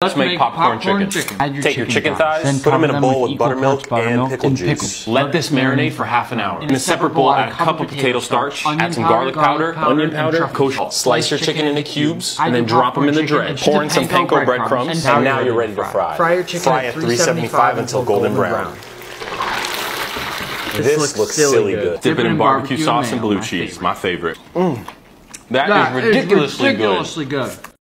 Let's make popcorn chicken. Take your chicken thighs, put them in a bowl with buttermilk and pickle juice. Let this marinate for half an hour. In a separate bowl, add a cup of potato starch, add some garlic powder, onion powder, kosher. Slice your chicken into cubes, and then drop them in the dredge. Pour in some panko breadcrumbs, and now you're ready to fry. Fry your chicken Fry at 375 until golden brown. This looks silly good. Dip it in barbecue sauce and blue cheese, my favorite. That is ridiculously good.